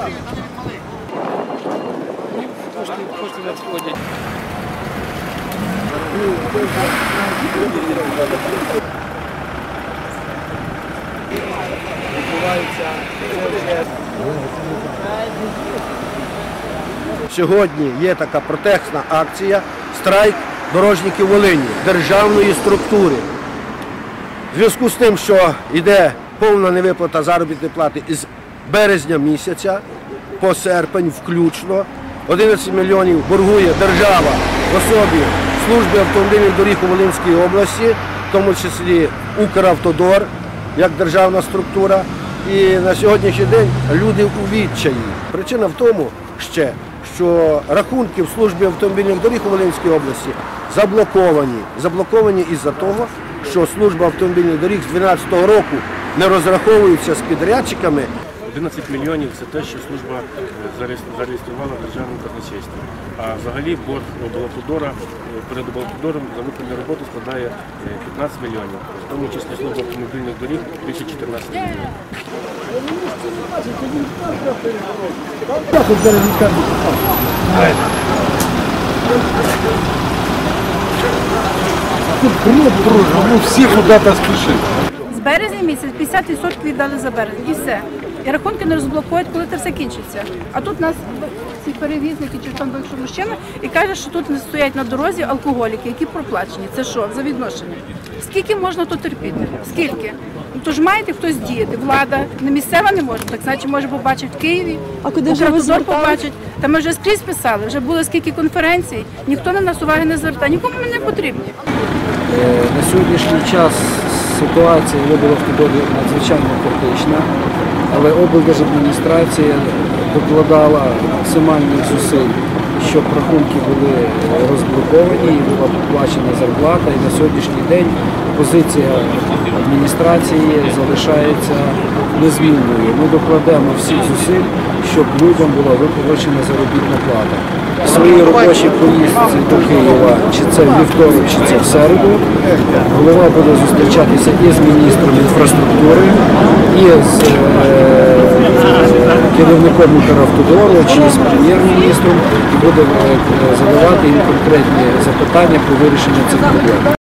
Кошти надходять. Сьогодні є така протестна акція «Страйк дорожників Волині» державної структури. В зв'язку з тим, що йде повна невиплата заробітної плати із березня місяця по серпень включно, 11 мільйонів боргує держава в особі служби автомобільних доріг у Волинській області, в тому числі Укравтодор, як державна структура. І на сьогоднішній день люди у відчаї. Причина в тому ще, що рахунки в службі автомобільних доріг у Волинській області заблоковані із-за того, що служба автомобільних доріг з 2012 року не розраховується з підрядчиками. 11 мільйонів – це те, що служба зареєструвала в державному казначействі. А взагалі борг облавтодора перед облавтодором за виконану роботу складає 15 мільйонів. В тому числі служба автомобільних доріг більше 14 мільйонів. Всі куди-то спішать. З березня місяць 50% віддали за березень і все. І рахунки не розблокують, коли це все кінчиться. А тут нас ці перевізники чи там більше мужчина і каже, що тут не стоять на дорозі алкоголіки, які проплачені. Це що за відношення? Скільки можна тут терпіти? Скільки? Ну, тож маєте хтось діяти. Влада не місцева не може, так значить може побачити в Києві. А куди вже ви звертались? Побачить. Та ми вже скрізь писали, вже було скільки конференцій, ніхто на нас уваги не звертає, нікому ми не потрібні. На сьогоднішній час ситуація в облавтодорі надзвичайно критична, але облдержадміністрація докладала максимальних зусиль, щоб рахунки були розблоковані і була поплачена зарплата. І на сьогоднішній день позиція адміністрації залишається незмінною. Ми докладемо всіх зусиль, щоб людям була виплачена заробітна плата. В своїй робочій поїздці до Києва, чи це в вівторок, чи це в середу, голова буде зустрічатися і з міністром інфраструктури, і з керівником Укравтодору, чи з прем'єр-міністром, і буде задавати їм конкретні запитання про вирішення цих проблем.